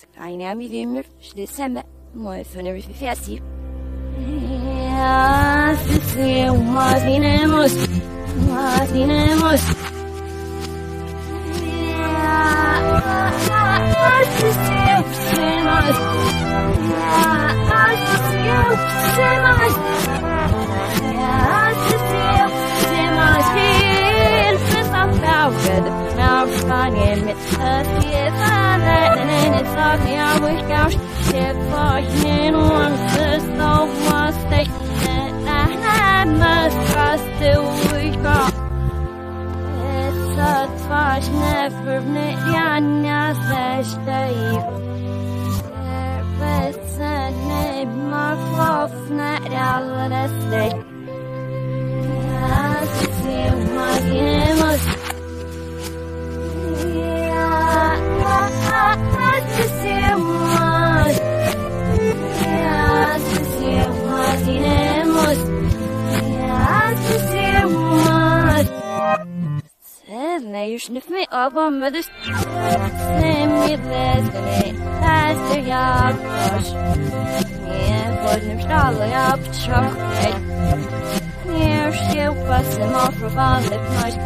Eine mi vimmer, schließe mal von der Fersi. Ja, sie Martinemos. Martinemos. Now running mit der Fahne, denn es sagt ja, wo ich gausch, der Vorhin und es noch was ich muss, was du ich gau. Es hat zwar schnell mit Janja Sesteif. Es hat nicht mal Kopfne, alles nicht. Ja, es ist immer jemand. You sniff me up on mother's name me blessed as the yard brush. Yeah, for them stall up chocolate. Here she was him off of all the noise.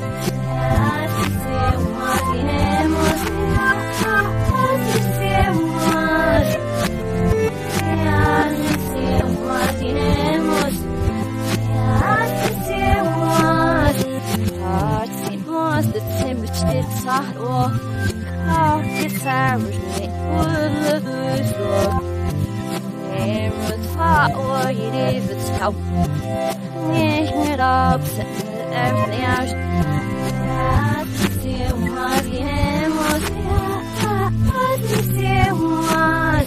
The temperature it's hot or how it's average would lose love. It was hot or it is it's how it upset everything else. I see what it was. I see what.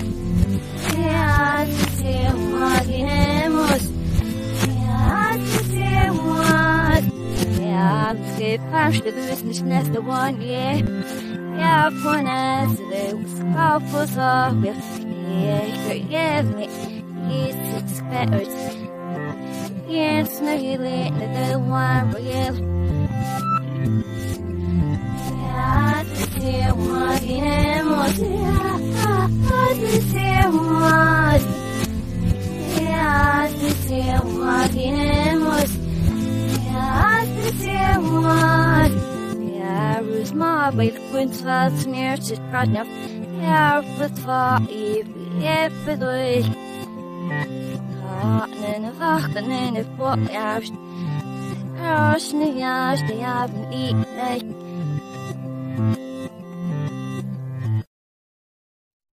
I see what it was. I see what. Ja, det første du synes næste one, yeah. Jeg på næste det skal på så jeg forgive me. It's expert. It's no really the one real. Ja, det er what it was. Det er what. Ja, det er what it was. Ja, rus ma bei kunst was mir sit grad noch. Ja, was war ich durch. Ne wachten in der Vorherrscht. Ja, schnell ja, ich